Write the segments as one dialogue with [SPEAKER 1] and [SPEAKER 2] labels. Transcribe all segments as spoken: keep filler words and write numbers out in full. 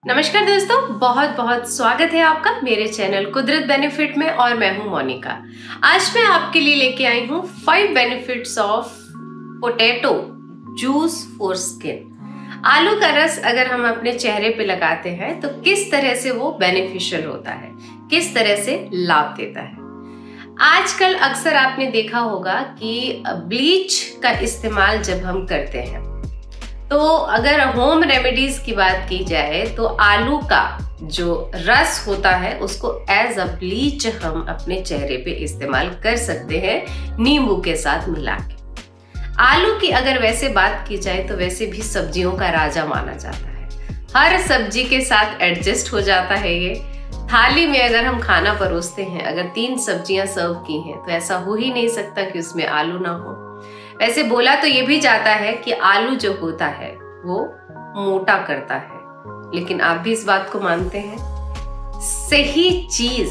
[SPEAKER 1] नमस्कार दोस्तों, बहुत बहुत स्वागत है आपका मेरे चैनल कुदरत बेनिफिट में। और मैं हूं मोनिका। आज मैं आपके लिए लेके आई हूं five benefits of potato juice for skin. आलू का रस अगर हम अपने चेहरे पे लगाते हैं तो किस तरह से वो बेनिफिशियल होता है, किस तरह से लाभ देता है। आजकल अक्सर आपने देखा होगा कि ब्लीच का इस्तेमाल जब हम करते हैं तो अगर होम रेमेडीज की बात की जाए तो आलू का जो रस होता है उसको एज अ ब्लीच हम अपने चेहरे पे इस्तेमाल कर सकते हैं नींबू के साथ मिला के। आलू की अगर वैसे बात की जाए तो वैसे भी सब्जियों का राजा माना जाता है। हर सब्जी के साथ एडजस्ट हो जाता है ये। थाली में अगर हम खाना परोसते हैं, अगर तीन सब्जियां सर्व की हैं तो ऐसा हो ही नहीं सकता कि उसमें आलू ना हो। वैसे बोला तो ये भी जाता है कि आलू जो होता है वो मोटा करता है, लेकिन आप भी इस बात को मानते हैं? सही चीज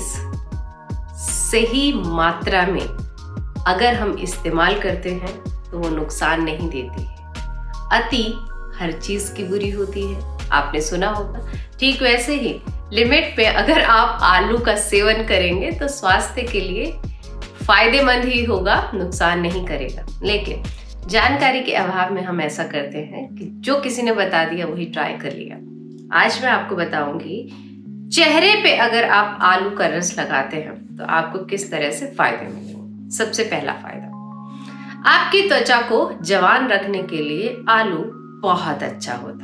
[SPEAKER 1] सही मात्रा में अगर हम इस्तेमाल करते हैं तो वो नुकसान नहीं देती है। अति हर चीज की बुरी होती है, आपने सुना होगा। ठीक वैसे ही लिमिट पे अगर आप आलू का सेवन करेंगे तो स्वास्थ्य के लिए फायदेमंद ही होगा, नुकसान नहीं करेगा। लेकिन जानकारी के अभाव में हम ऐसा करते हैं कि जो किसी ने बता दिया वही ट्राई कर लिया। आज मैं आपको बताऊंगी चेहरे पे अगर आप आलू का रस लगाते हैं तो आपको किस तरह से फायदे मिलेंगे। सबसे पहला फायदा, आपकी त्वचा को जवान रखने के लिए आलू बहुत अच्छा होता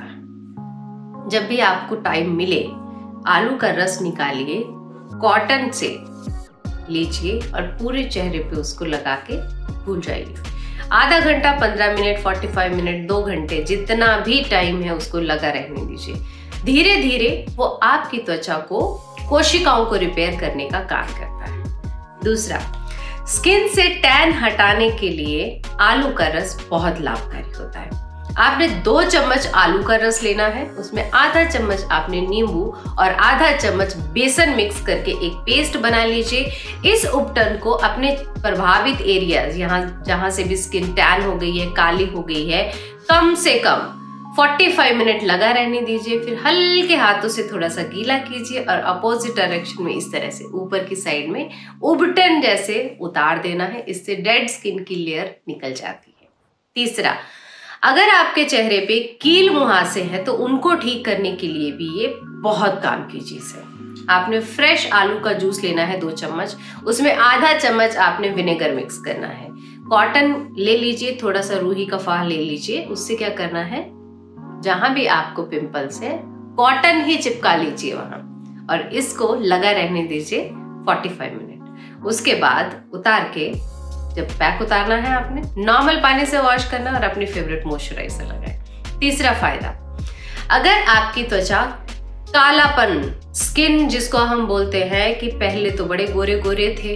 [SPEAKER 1] है। जब भी आपको टाइम मिले आलू का रस निकालिए, कॉटन से लीजिए और पूरे चेहरे पे उसको लगा के भूल जाइए। आधा घंटा, पंद्रह मिनट, पैंतालीस मिनट, दो घंटे, जितना भी टाइम है उसको लगा रहने दीजिए। धीरे धीरे वो आपकी त्वचा को, कोशिकाओं को रिपेयर करने का काम करता है। दूसरा, स्किन से टैन हटाने के लिए आलू का रस बहुत लाभकारी होता है। आपने दो चम्मच आलू का रस लेना है, उसमें आधा चम्मच आपने नींबू और आधा चम्मच बेसन मिक्स करके एक पेस्ट बना लीजिए। इस उपटन को अपने प्रभावित एरियाज, यहाँ जहां से भी स्किन टैन हो गई है, काली हो गई है, कम से कम पैंतालीस मिनट लगा रहने दीजिए। फिर हल्के हाथों से थोड़ा सा गीला कीजिए और अपोजिट डायरेक्शन में इस तरह से ऊपर की साइड में उपटन जैसे उतार देना है। इससे डेड स्किन की लेयर निकल जाती है। तीसरा, अगर आपके चेहरे पे कील मुहासे हैं तो उनको ठीक करने के लिए भी ये बहुत काम की चीज है। आपने फ्रेश आलू का जूस लेना है दो चम्मच, उसमें आधा चम्मच आपने विनेगर मिक्स करना है। कॉटन ले लीजिए, थोड़ा सा रूही का फाह ले लीजिए। उससे क्या करना है, जहां भी आपको पिंपल्स है कॉटन ही चिपका लीजिए वहां और इसको लगा रहने दीजिए पैंतालीस मिनट। उसके बाद उतार के, जब पैक उतारना है आपने नॉर्मल पानी से वॉश करना और अपनी फेवरेट मॉइस्चराइजर लगाए। तीसरा फायदा, अगर आपकी त्वचा कालापन, स्किन जिसको हम बोलते हैं कि पहले तो बड़े गोरे गोरे थे,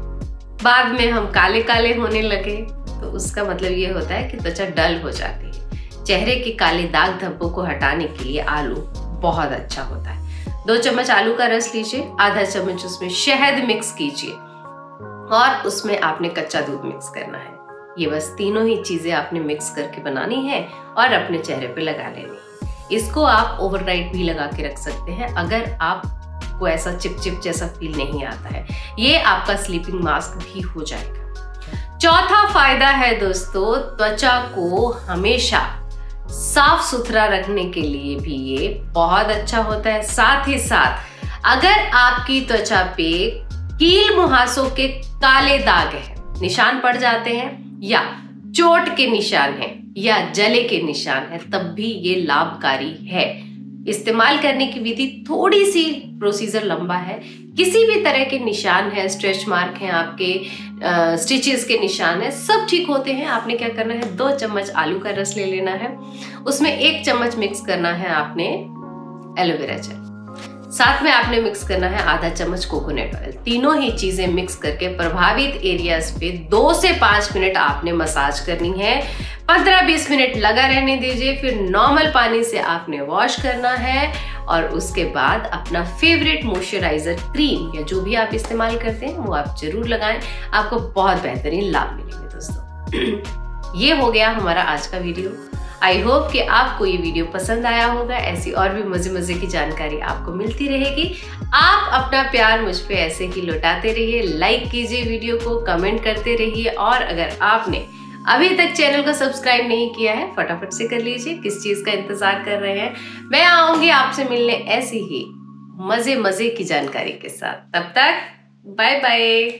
[SPEAKER 1] बाद में हम काले काले होने लगे, तो उसका मतलब ये होता है कि त्वचा डल हो जाती है। चेहरे के काले दाग धब्बों को हटाने के लिए आलू बहुत अच्छा होता है। दो चम्मच आलू का रस लीजिए, आधा चम्मच उसमें शहद मिक्स कीजिए और उसमें आपने कच्चा दूध मिक्स करना है। ये बस तीनों ही चीजें आपने मिक्स करके बनानी है और अपने चेहरे पे लगा लेनी है। इसको आप ओवरनाइट भी लगा के रख सकते हैं अगर आपको ऐसा चिपचिप जैसा फील नहीं आता है। ये आपका स्लीपिंग मास्क भी हो जाएगा। चौथा फायदा है दोस्तों, त्वचा को हमेशा साफ सुथरा रखने के लिए भी ये बहुत अच्छा होता है। साथ ही साथ अगर आपकी त्वचा पे कील मुहासों के काले दाग हैं, निशान पड़ जाते हैं, या चोट के निशान हैं, या जले के निशान हैं, तब भी ये लाभकारी है। इस्तेमाल करने की विधि थोड़ी सी प्रोसीजर लंबा है। किसी भी तरह के निशान है, स्ट्रेच मार्क हैं आपके, स्टिचेस के निशान है, सब ठीक होते हैं। आपने क्या करना है, दो चम्मच आलू का रस ले लेना है, उसमें एक चम्मच मिक्स करना है आपने एलोवेरा जेल, साथ में आपने मिक्स करना है आधा चम्मच कोकोनट ऑयल। तीनों ही चीजें मिक्स करके प्रभावित एरियाज पे दो से पांच मिनट आपने मसाज करनी है। पंद्रह बीस मिनट लगा रहने दीजिए। फिर नॉर्मल पानी से आपने वॉश करना है और उसके बाद अपना फेवरेट मॉइस्चराइजर क्रीम या जो भी आप इस्तेमाल करते हैं वो आप जरूर लगाएं। आपको बहुत बेहतरीन लाभ मिलेंगे दोस्तों। ये हो गया हमारा आज का वीडियो। आई होप कि आपको ये वीडियो पसंद आया होगा। ऐसी और भी मजे मजे की जानकारी आपको मिलती रहेगी। आप अपना प्यार मुझ पे ऐसे ही लौटाते रहिए, लाइक कीजिए वीडियो को, कमेंट करते रहिए, और अगर आपने अभी तक चैनल को सब्सक्राइब नहीं किया है फटाफट से कर लीजिए। किस चीज का इंतजार कर रहे हैं? मैं आऊंगी आपसे मिलने ऐसी ही मजे मजे की जानकारी के साथ। तब तक बाय बाय।